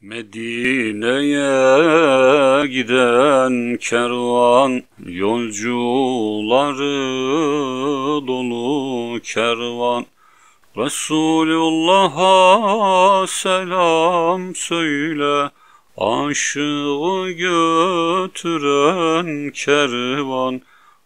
Medine'ye giden kervan, yolcuları dolu kervan. Resulullah'a selam söyle, aşığı götüren kervan.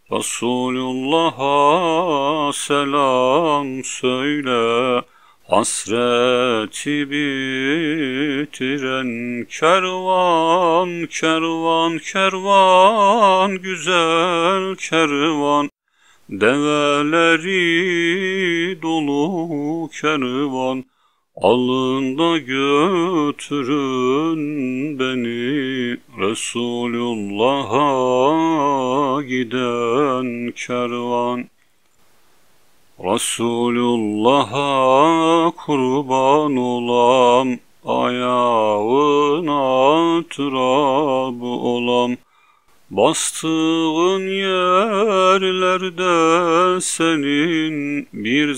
Resulullah'a selam söyle, hasreti bitiren kervan, kervan, kervan, güzel kervan. Develeri dolu kervan, alın da götürün beni Resulullah'a giden kervan. Resulullah'a kurban olam, ayağına turab olam. Bastığın yerlerde senin bir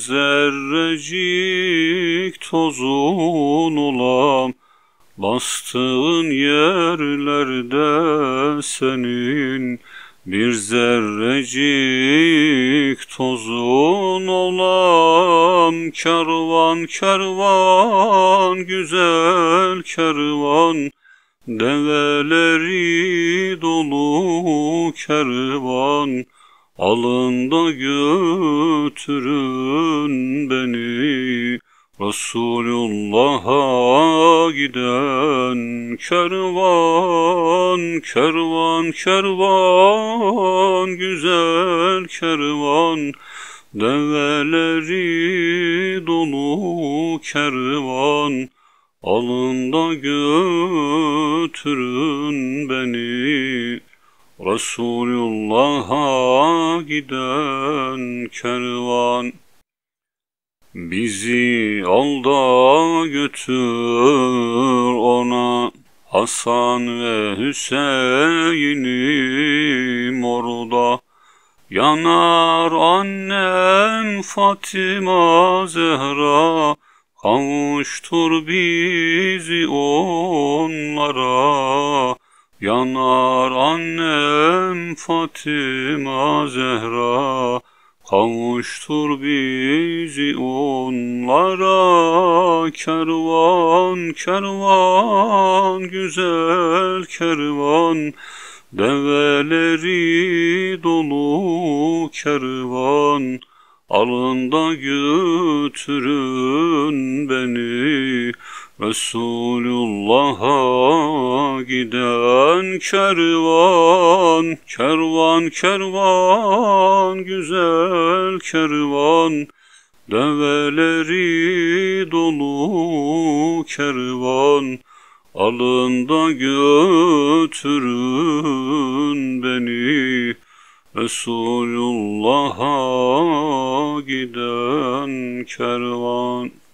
zerrecik tozun olam. Bastığın yerlerde senin bir zerrecik tozun olam. Kervan, kervan, güzel kervan, develeri dolu kervan. Alın da götürün beni Resulullah'a giden kervan, kervan, kervan, güzel kervan. Develeri dolu kervan, alın da götürün beni Resulullah'a giden kervan. Bizi al da götür ona, Hasan ve Hüseyin'im orada. Yanar annem Fatıma Zehra, kavuştur bizi onlara. Yanar annem Fatıma Zehra, kavuştur bizi onlara. Kervan, kervan, güzel kervan, develeri dolu kervan. Alın da götürün beni Resulullah'a giden kervan, kervan, kervan, güzel kervan. Develeri dolu kervan, alın da götürün beni Resulullah'a giden kervan.